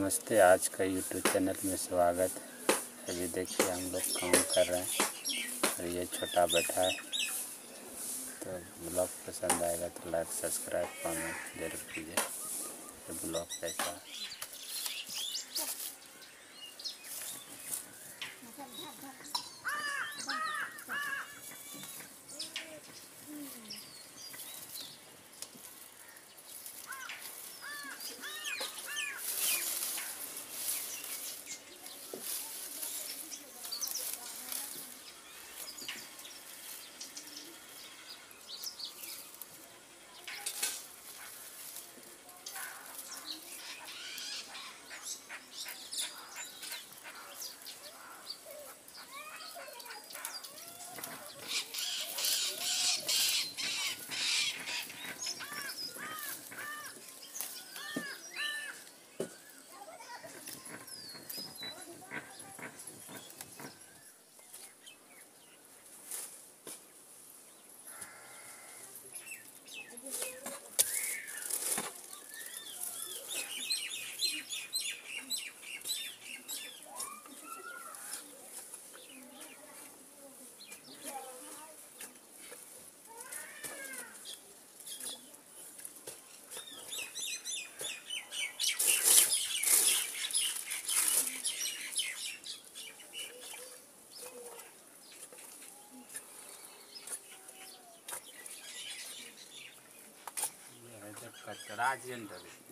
नमस्ते। आज का यूट्यूब चैनल में स्वागत है। अभी देखिए हम लोग काम कर रहे हैं और ये छोटा बैठा है। तो ब्लॉग पसंद आएगा तो लाइक सब्सक्राइब कमेंट जरूर कीजिए। ये ब्लॉग कैसा है। राजेंद्र